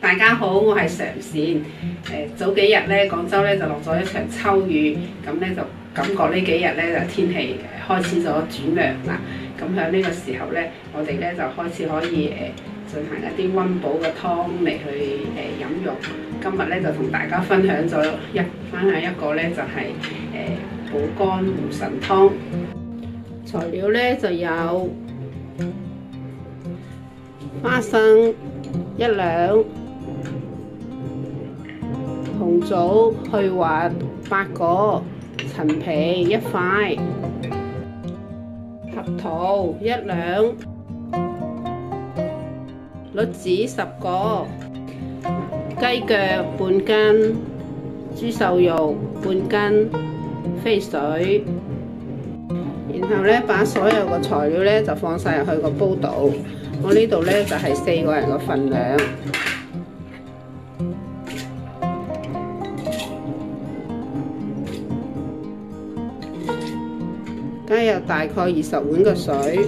大家好，我係常善。早幾日咧，廣州咧就落咗一場秋雨，咁咧就感覺呢幾日咧就天氣開始咗轉涼啦。咁喺呢個時候咧，我哋咧就開始可以進行一啲溫補嘅湯嚟去飲用。今日咧就同大家分享一個咧就係補肝護腎湯。材料咧就有花生1兩。紅棗去核8個，陳皮1塊，合桃1兩，栗子10個，雞腳半斤，豬瘦肉半斤，飛水。然後咧，把所有嘅材料咧就放晒入去個煲度。我呢度咧就係4個人嘅份量。加入大概20碗嘅水，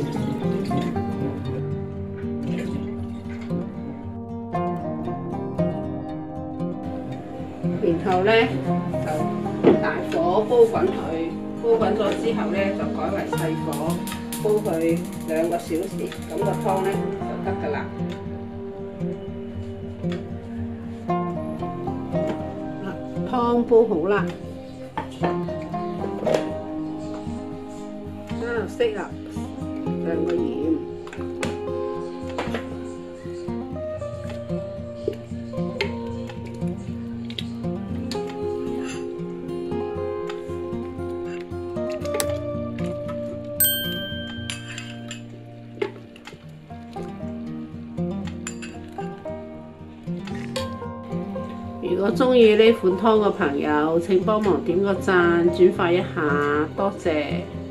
然後咧就大火煲滾佢，煲滾咗之後咧就改為細火煲佢2個小時，咁個湯咧就得㗎啦。湯煲好啦。加入2個鹽，如果鍾意呢款湯嘅朋友，請幫忙點個讚，轉發一下，多謝。